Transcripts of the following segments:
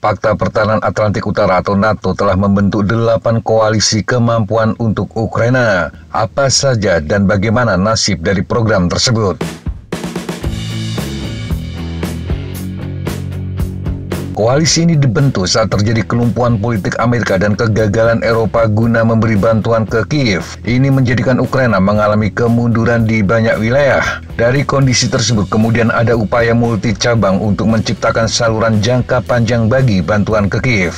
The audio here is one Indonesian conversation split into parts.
Pakta Pertahanan Atlantik Utara atau NATO telah membentuk 8 koalisi kemampuan untuk Ukraina. Apa saja dan bagaimana nasib dari program tersebut? Koalisi ini dibentuk saat terjadi kelumpuhan politik Amerika dan kegagalan Eropa guna memberi bantuan ke Kiev. Ini menjadikan Ukraina mengalami kemunduran di banyak wilayah. Dari kondisi tersebut kemudian ada upaya multi cabang untuk menciptakan saluran jangka panjang bagi bantuan ke Kiev.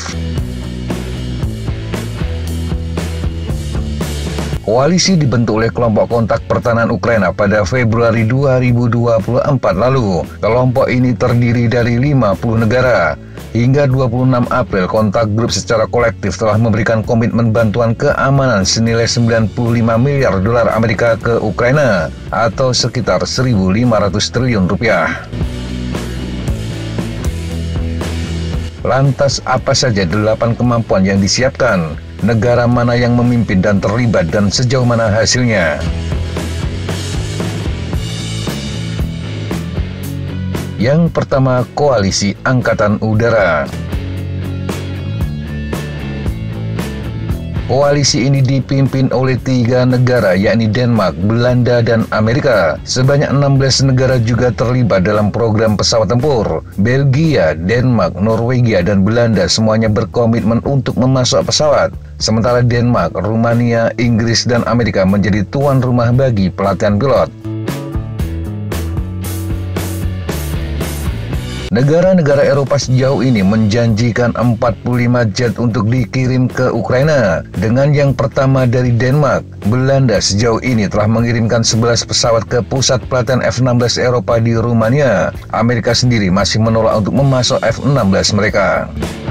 Koalisi dibentuk oleh kelompok kontak pertahanan Ukraina pada Februari 2024 lalu. Kelompok ini terdiri dari 50 negara. Hingga 26 April, kontak grup secara kolektif telah memberikan komitmen bantuan keamanan senilai 95 miliar dolar Amerika ke Ukraina atau sekitar 1.500 triliun rupiah. Lantas apa saja 8 kemampuan yang disiapkan? Negara mana yang memimpin dan terlibat dan sejauh mana hasilnya? Yang pertama, Koalisi Angkatan Udara. Koalisi ini dipimpin oleh 3 negara yakni Denmark, Belanda, dan Amerika. Sebanyak 16 negara juga terlibat dalam program pesawat tempur. Belgia, Denmark, Norwegia, dan Belanda semuanya berkomitmen untuk memasok pesawat. Sementara Denmark, Rumania, Inggris, dan Amerika menjadi tuan rumah bagi pelatihan pilot. Negara-negara Eropa sejauh ini menjanjikan 45 jet untuk dikirim ke Ukraina. Dengan yang pertama dari Denmark, Belanda sejauh ini telah mengirimkan 11 pesawat ke pusat pelatihan F-16 Eropa di Rumania. Amerika sendiri masih menolak untuk memasok F-16 mereka.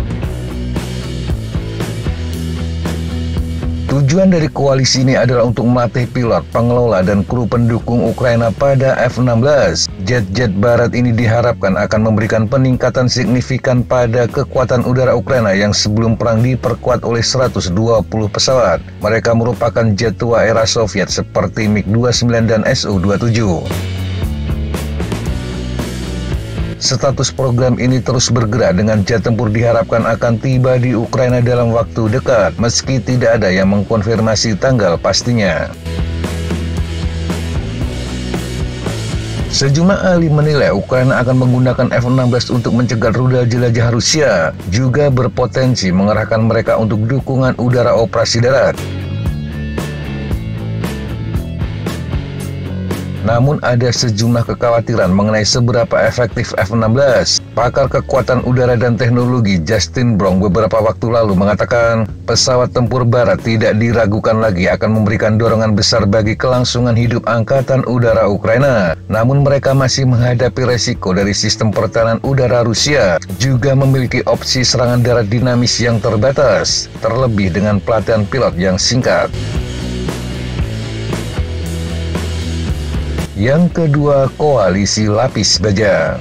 Tujuan dari koalisi ini adalah untuk melatih pilot, pengelola, dan kru pendukung Ukraina pada F-16. Jet-jet barat ini diharapkan akan memberikan peningkatan signifikan pada kekuatan udara Ukraina yang sebelum perang diperkuat oleh 120 pesawat. Mereka merupakan jet tua era Soviet seperti MiG-29 dan Su-27. Status program ini terus bergerak dengan jet tempur diharapkan akan tiba di Ukraina dalam waktu dekat, meski tidak ada yang mengkonfirmasi tanggal pastinya. Sejumlah ahli menilai Ukraina akan menggunakan F-16 untuk mencegat rudal jelajah Rusia, juga berpotensi mengerahkan mereka untuk dukungan udara operasi darat. Namun ada sejumlah kekhawatiran mengenai seberapa efektif F-16. Pakar kekuatan udara dan teknologi Justin Brong beberapa waktu lalu mengatakan pesawat tempur barat tidak diragukan lagi akan memberikan dorongan besar bagi kelangsungan hidup angkatan udara Ukraina. Namun mereka masih menghadapi resiko dari sistem pertahanan udara Rusia, juga memiliki opsi serangan darat dinamis yang terbatas, terlebih dengan pelatihan pilot yang singkat. Yang kedua, Koalisi Lapis Baja.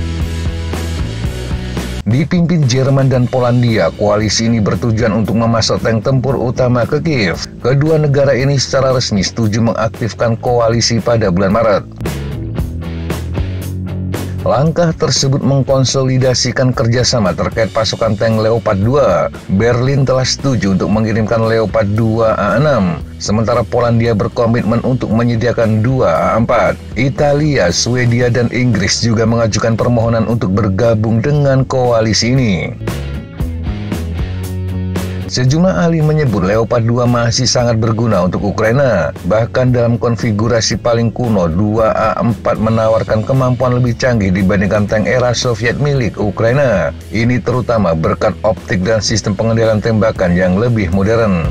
Dipimpin Jerman dan Polandia, koalisi ini bertujuan untuk memasok tank tempur utama ke Kiev. Kedua negara ini secara resmi setuju mengaktifkan koalisi pada bulan Maret. Langkah tersebut mengkonsolidasikan kerjasama terkait pasokan tank Leopard 2. Berlin telah setuju untuk mengirimkan Leopard 2 A6, sementara Polandia berkomitmen untuk menyediakan 2 A4. Italia, Swedia, dan Inggris juga mengajukan permohonan untuk bergabung dengan koalisi ini. Sejumlah ahli menyebut Leopard 2 masih sangat berguna untuk Ukraina. Bahkan dalam konfigurasi paling kuno, 2A4 menawarkan kemampuan lebih canggih dibandingkan tank era Soviet milik Ukraina. Ini terutama berkat optik dan sistem pengendalian tembakan yang lebih modern.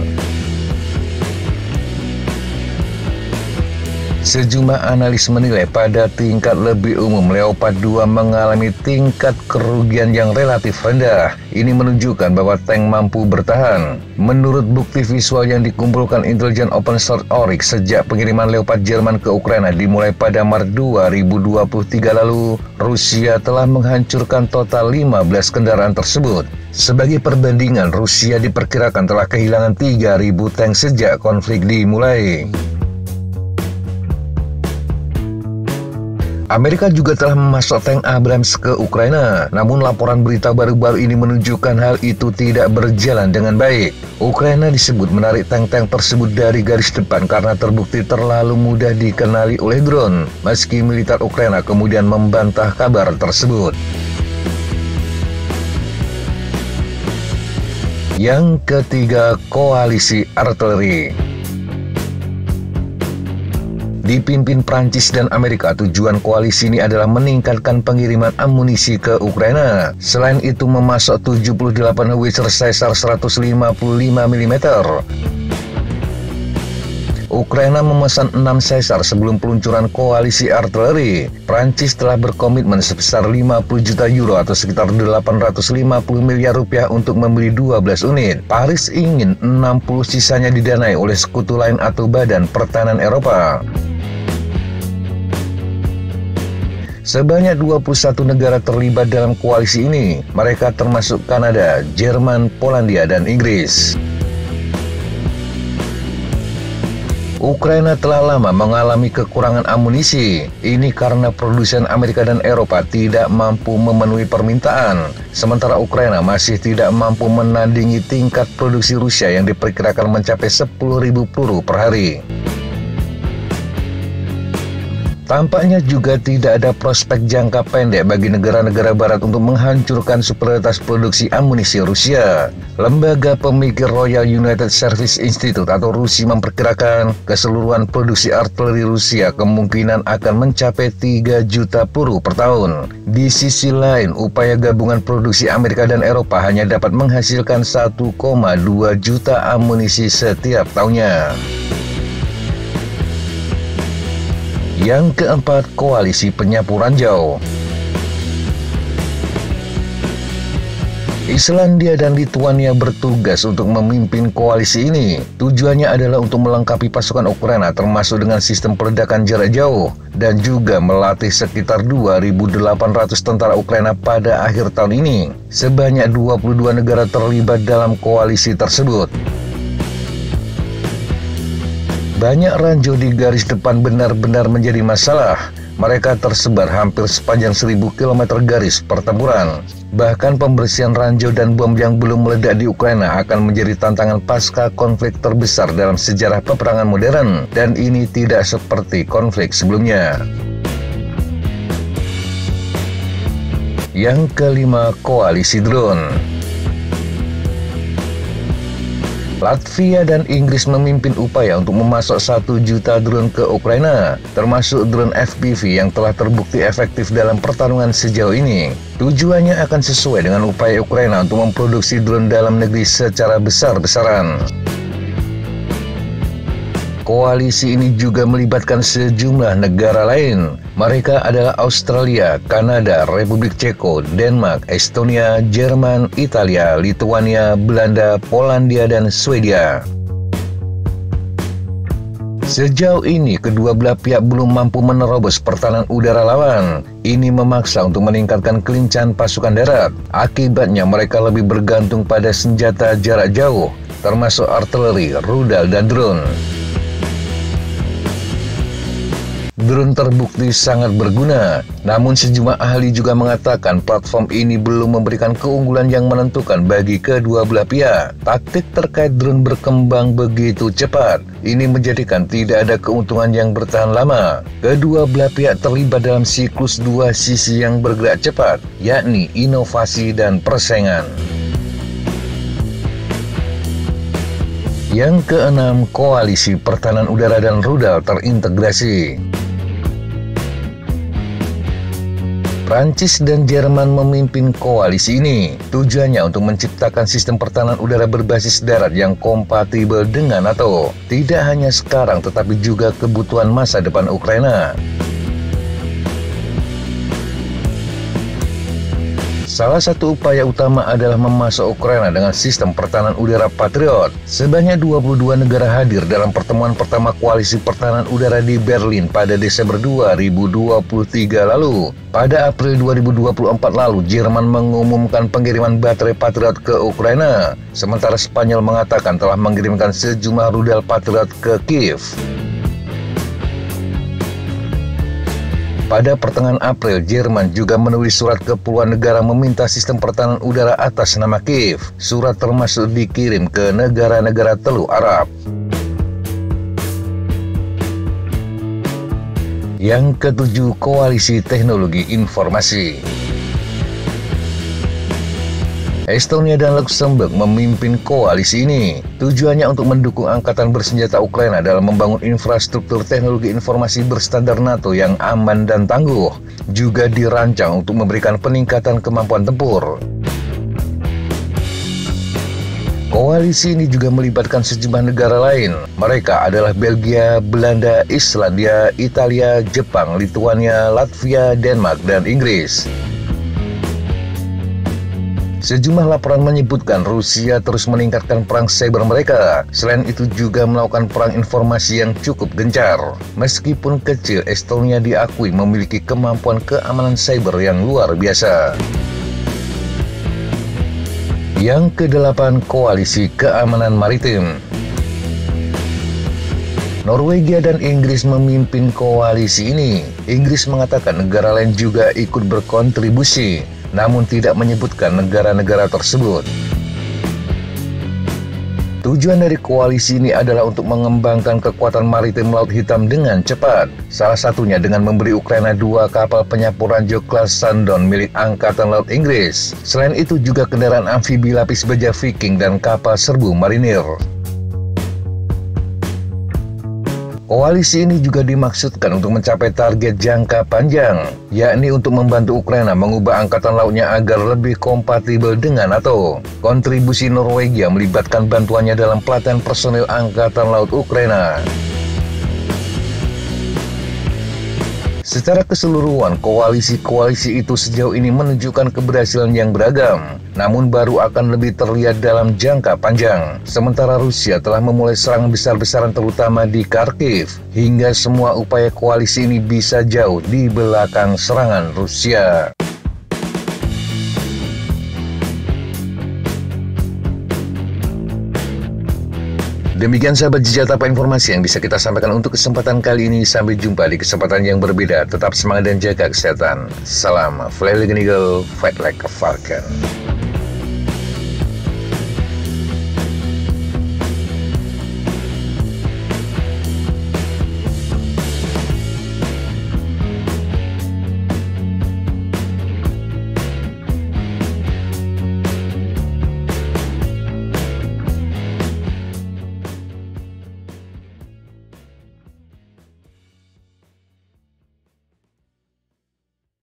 Sejumlah analis menilai pada tingkat lebih umum Leopard 2 mengalami tingkat kerugian yang relatif rendah. Ini menunjukkan bahwa tank mampu bertahan. Menurut bukti visual yang dikumpulkan intelijen open source Oryx sejak pengiriman Leopard Jerman ke Ukraina dimulai pada Maret 2023 lalu, Rusia telah menghancurkan total 15 kendaraan tersebut. Sebagai perbandingan, Rusia diperkirakan telah kehilangan 3.000 tank sejak konflik dimulai. Amerika juga telah memasok tank Abrams ke Ukraina, namun laporan berita baru-baru ini menunjukkan hal itu tidak berjalan dengan baik. Ukraina disebut menarik tank-tank tersebut dari garis depan karena terbukti terlalu mudah dikenali oleh drone, meski militer Ukraina kemudian membantah kabar tersebut. Yang ketiga, koalisi artileri. Dipimpin Prancis dan Amerika, tujuan koalisi ini adalah meningkatkan pengiriman amunisi ke Ukraina. Selain itu memasok 78 howitzer Caesar 155 mm. Ukraina memesan 6 Caesar sebelum peluncuran koalisi artileri. Prancis telah berkomitmen sebesar 50 juta euro atau sekitar 850 miliar rupiah untuk membeli 12 unit. Paris ingin 60 sisanya didanai oleh sekutu lain atau Badan Pertahanan Eropa. Sebanyak 21 negara terlibat dalam koalisi ini. Mereka termasuk Kanada, Jerman, Polandia, dan Inggris. Ukraina telah lama mengalami kekurangan amunisi. Ini karena produsen Amerika dan Eropa tidak mampu memenuhi permintaan. Sementara Ukraina masih tidak mampu menandingi tingkat produksi Rusia yang diperkirakan mencapai 10.000 peluru per hari. Tampaknya juga tidak ada prospek jangka pendek bagi negara-negara barat untuk menghancurkan superioritas produksi amunisi Rusia. Lembaga pemikir Royal United Service Institute atau RUSI memperkirakan keseluruhan produksi artileri Rusia kemungkinan akan mencapai 3 juta peluru per tahun. Di sisi lain, upaya gabungan produksi Amerika dan Eropa hanya dapat menghasilkan 1,2 juta amunisi setiap tahunnya. Yang keempat, koalisi penyapu ranjau. Islandia dan Lituania bertugas untuk memimpin koalisi ini. Tujuannya adalah untuk melengkapi pasukan Ukraina termasuk dengan sistem peledakan jarak jauh dan juga melatih sekitar 2.800 tentara Ukraina pada akhir tahun ini. Sebanyak 22 negara terlibat dalam koalisi tersebut. Banyak ranjau di garis depan benar-benar menjadi masalah. Mereka tersebar hampir sepanjang 1.000 km garis pertempuran. Bahkan pembersihan ranjau dan bom yang belum meledak di Ukraina akan menjadi tantangan pasca konflik terbesar dalam sejarah peperangan modern. Dan ini tidak seperti konflik sebelumnya. Yang kelima, koalisi drone. Latvia dan Inggris memimpin upaya untuk memasok 1 juta drone ke Ukraina, termasuk drone FPV yang telah terbukti efektif dalam pertarungan sejauh ini. Tujuannya akan sesuai dengan upaya Ukraina untuk memproduksi drone dalam negeri secara besar-besaran. Koalisi ini juga melibatkan sejumlah negara lain. Mereka adalah Australia, Kanada, Republik Ceko, Denmark, Estonia, Jerman, Italia, Lituania, Belanda, Polandia, dan Swedia. Sejauh ini, kedua belah pihak belum mampu menerobos pertahanan udara lawan. Ini memaksa untuk meningkatkan kelincahan pasukan darat. Akibatnya, mereka lebih bergantung pada senjata jarak jauh, termasuk artileri, rudal, dan drone. Drone terbukti sangat berguna, namun sejumlah ahli juga mengatakan platform ini belum memberikan keunggulan yang menentukan bagi kedua belah pihak. Taktik terkait drone berkembang begitu cepat, ini menjadikan tidak ada keuntungan yang bertahan lama. Kedua belah pihak terlibat dalam siklus dua sisi yang bergerak cepat, yakni inovasi dan persaingan. Yang keenam, koalisi pertahanan udara dan rudal terintegrasi. Prancis dan Jerman memimpin koalisi ini. Tujuannya untuk menciptakan sistem pertahanan udara berbasis darat yang kompatibel dengan NATO. Tidak hanya sekarang, tetapi juga kebutuhan masa depan Ukraina. Salah satu upaya utama adalah memasok Ukraina dengan sistem pertahanan udara Patriot. Sebanyak 22 negara hadir dalam pertemuan pertama koalisi pertahanan udara di Berlin pada Desember 2023 lalu. Pada April 2024 lalu, Jerman mengumumkan pengiriman baterai Patriot ke Ukraina, sementara Spanyol mengatakan telah mengirimkan sejumlah rudal Patriot ke Kiev. Pada pertengahan April, Jerman juga menulis surat ke puluhan negara meminta sistem pertahanan udara atas nama Kiev. Surat termasuk dikirim ke negara-negara Teluk Arab. Yang ketujuh, Koalisi Teknologi Informasi. Estonia dan Luxembourg memimpin koalisi ini. Tujuannya untuk mendukung angkatan bersenjata Ukraina dalam membangun infrastruktur teknologi informasi berstandar NATO yang aman dan tangguh. Juga dirancang untuk memberikan peningkatan kemampuan tempur. Koalisi ini juga melibatkan sejumlah negara lain. Mereka adalah Belgia, Belanda, Islandia, Italia, Jepang, Lituania, Latvia, Denmark, dan Inggris. Sejumlah laporan menyebutkan Rusia terus meningkatkan perang cyber mereka. Selain itu juga melakukan perang informasi yang cukup gencar. Meskipun kecil, Estonia diakui memiliki kemampuan keamanan cyber yang luar biasa. Yang kedelapan, Koalisi Keamanan Maritim. Norwegia dan Inggris memimpin koalisi ini. Inggris mengatakan negara lain juga ikut berkontribusi, namun tidak menyebutkan negara-negara tersebut. Tujuan dari koalisi ini adalah untuk mengembangkan kekuatan maritim Laut Hitam dengan cepat. Salah satunya dengan memberi Ukraina 2 kapal penyapu ranjau kelas Shandong milik Angkatan Laut Inggris. Selain itu juga kendaraan amfibi lapis baja Viking dan kapal serbu marinir. Koalisi ini juga dimaksudkan untuk mencapai target jangka panjang, yakni untuk membantu Ukraina mengubah angkatan lautnya agar lebih kompatibel dengan NATO. Kontribusi Norwegia melibatkan bantuannya dalam pelatihan personil Angkatan Laut Ukraina. Secara keseluruhan, koalisi-koalisi itu sejauh ini menunjukkan keberhasilan yang beragam, namun baru akan lebih terlihat dalam jangka panjang. Sementara Rusia telah memulai serangan besar-besaran terutama di Kharkiv, hingga semua upaya koalisi ini bisa jauh di belakang serangan Rusia. Demikian sahabat Jejatapa informasi yang bisa kita sampaikan untuk kesempatan kali ini. Sampai jumpa di kesempatan yang berbeda. Tetap semangat dan jaga kesehatan. Salam Fly Like an Eagle, Fight Like a Falcon.